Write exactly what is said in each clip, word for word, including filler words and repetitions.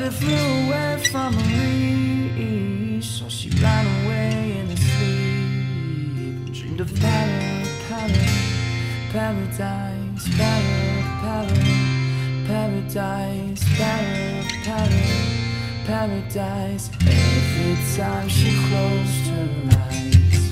it flew away from her leash, so she ran away in her sleep and dreamed of para, para, paradise, para, para, paradise, para, para, paradise. Every time she closed her eyes.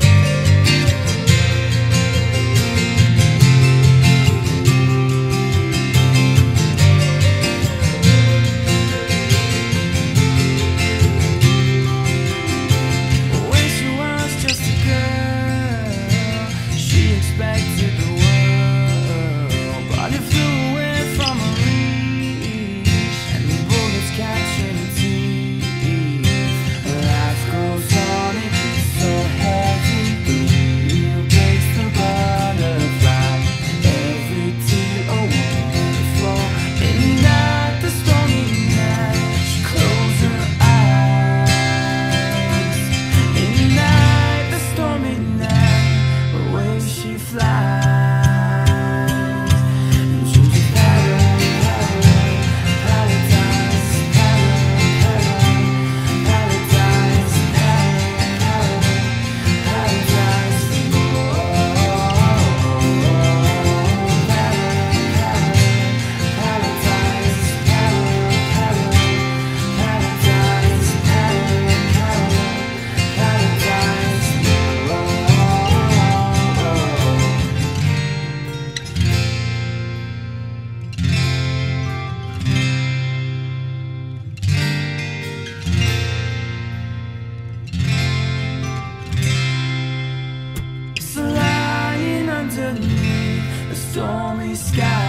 Expected the world, but it flew away from her reach, and the bullets catching her teeth. Life goes on, it gets so heavy. The wheel breaks the butterfly. Every tear a waterfall. Midnight, the stormy night. She closed her eyes. Midnight, the stormy night. Away she flies. Underneath a stormy sky.